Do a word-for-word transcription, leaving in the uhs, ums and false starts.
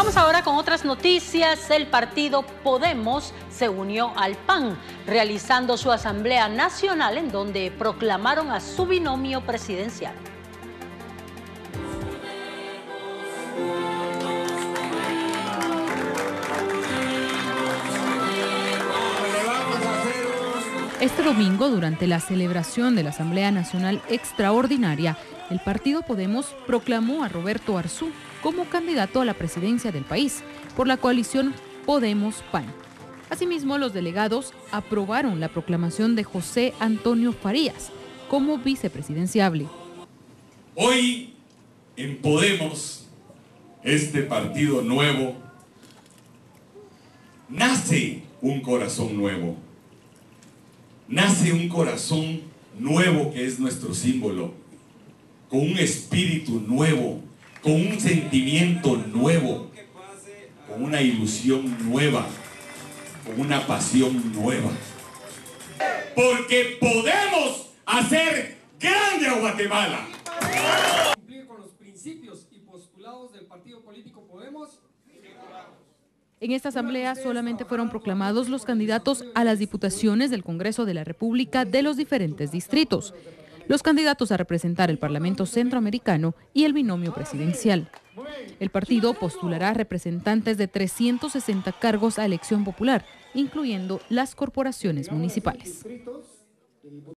Vamos ahora con otras noticias. El partido Podemos se unió al P A N, realizando su asamblea nacional en donde proclamaron a su binomio presidencial. Este domingo, durante la celebración de la Asamblea Nacional Extraordinaria, el partido Podemos proclamó a Roberto Arzú como candidato a la presidencia del país por la coalición Podemos-P A N. Asimismo, los delegados aprobaron la proclamación de José Antonio Farías como vicepresidenciable. Hoy en Podemos, este partido nuevo, nace un corazón nuevo. Nace un corazón nuevo que es nuestro símbolo, con un espíritu nuevo, con un sentimiento nuevo, con una ilusión nueva, con una pasión nueva. Porque podemos hacer grande a Guatemala. Cumplir con los principios y postulados del partido político Podemos. En esta asamblea solamente fueron proclamados los candidatos a las diputaciones del Congreso de la República de los diferentes distritos, los candidatos a representar el Parlamento Centroamericano y el binomio presidencial. El partido postulará representantes de trescientos sesenta cargos a elección popular, incluyendo las corporaciones municipales.